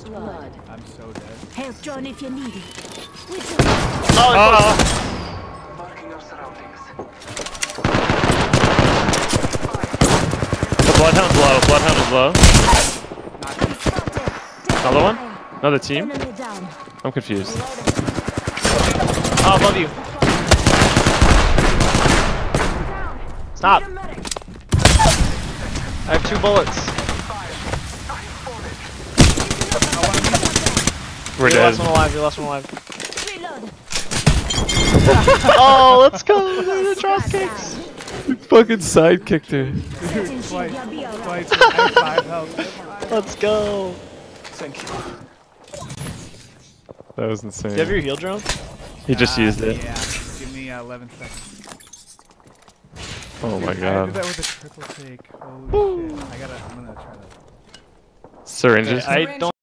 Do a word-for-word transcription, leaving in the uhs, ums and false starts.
First blood. I'm so dead. Health drone if you need it. Oh! Oh! Marking our surroundings. The Bloodhound's low. Bloodhound is low. Another one? Another team? Enemy down. I'm confused. Oh, above you. Stop. I have two bullets. We're You're dead. last one alive. You're last one alive. Reload. Oh, let's go. Look at the drop kicks. You fucking sidekicked her. Setting shield, you'll be alright. Twice. I have five health. Let's go. Thank you. That was insane. Do you have your heal drone? He just Uh, used it. Yeah. Give me uh, eleven seconds. Oh my Dude, I god. did that with a triple take. Holy shit. I gotta. I'm gonna try to. Syringes. I don't.